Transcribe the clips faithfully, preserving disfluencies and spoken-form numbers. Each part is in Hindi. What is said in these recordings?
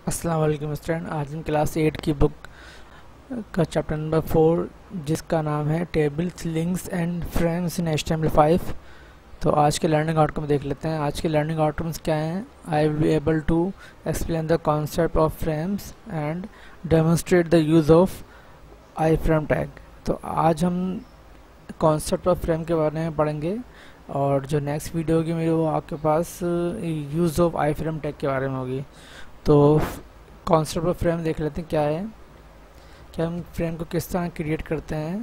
अस्सलाम वालेकुम स्टूडेंट। आज हम क्लास एट की बुक का चैप्टर नंबर फोर जिसका नाम है tables links and frames in H T M L five. तो आज के लर्निंग आउटकम देख लेते हैं। आज के लर्निंग आउटकम्स क्या हैं? I will be able to explain the concept of frames and demonstrate the use of iframe tag. तो आज हम कॉन्सेप्ट ऑफ फ्रेम के बारे में पढ़ेंगे और जो नेक्स्ट वीडियो होगी मेरी वो आपके पास use of iframe tag के बारे में होगी। तो कॉन्सेप्ट ऑफ फ्रेम देख लेते हैं क्या है, क्या हम फ्रेम को किस तरह क्रिएट करते हैं।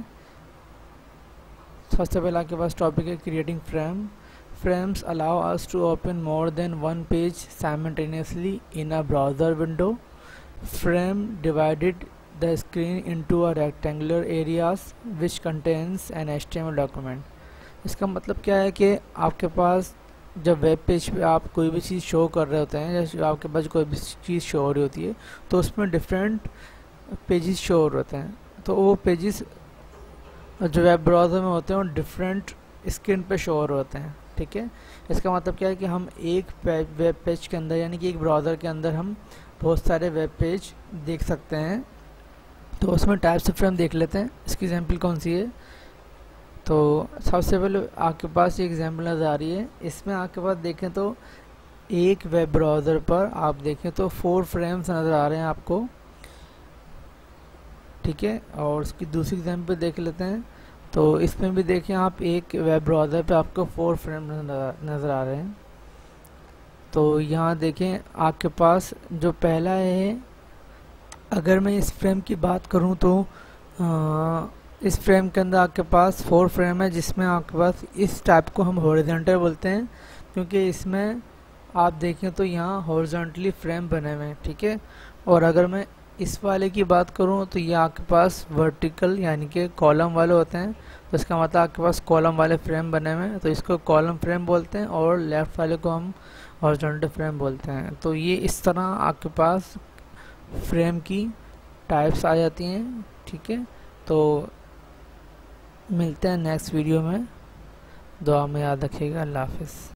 सबसे पहले आपके पास टॉपिक है creating frame. Frames allow us to open more than one page simultaneously in a browser window. Frame divided the screen into a rectangular areas which contains an H T M L document. इसका मतलब क्या है कि आपके पास जब वेब पेज पे आप कोई भी चीज़ शो कर रहे होते हैं, जैसे आपके पास कोई भी चीज़ शो हो रही होती है तो उसमें डिफरेंट पेजेस शो हो रहे होते हैं। तो वो पेजेस जो वेब ब्राउज़र में होते हैं वो डिफरेंट स्क्रीन पे शो हो रहे होते हैं। ठीक है, इसका मतलब क्या है कि हम एक वेब पेज के अंदर यानी कि एक ब्राउज़र के अंदर हम बहुत सारे वेब पेज देख सकते हैं। तो उसमें टाइप्स ऑफ फ्रेम देख लेते हैं। इसकी एग्जाम्पल कौन सी है? तो सबसे पहले आपके पास एक एग्जांपल नज़र आ रही है। इसमें आपके पास देखें तो एक वेब ब्राउज़र पर आप देखें तो फोर फ्रेम्स नज़र आ रहे हैं आपको। ठीक है, और उसकी दूसरी एग्जांपल देख लेते हैं। तो इसमें भी देखें आप एक वेब ब्राउज़र पे आपको फोर फ्रेम नज़र आ रहे हैं। तो यहाँ देखें आपके पास जो पहला है, अगर मैं इस फ्रेम की बात करूँ तो आ, इस फ्रेम के अंदर आपके पास फोर फ्रेम है, जिसमें आपके पास इस टाइप को हम हॉरिजॉन्टल बोलते हैं क्योंकि इसमें आप देखें तो यहाँ हॉरिजॉन्टली फ्रेम बने हुए हैं। ठीक है, और अगर मैं इस वाले की बात करूँ तो ये आपके पास वर्टिकल यानी कि कॉलम वाले होते हैं। तो इसका मतलब आपके पास कॉलम वाले फ्रेम बने हुए हैं, तो इसको कॉलम फ्रेम बोलते हैं और लेफ़्ट वाले को हम हॉरिजॉन्टल फ्रेम बोलते हैं। तो ये इस तरह आपके पास फ्रेम की टाइप्स आ जाती हैं। ठीक है, तो मिलते हैं नेक्स्ट वीडियो में। दुआ में याद रखिएगा। अल्लाह हाफिज़।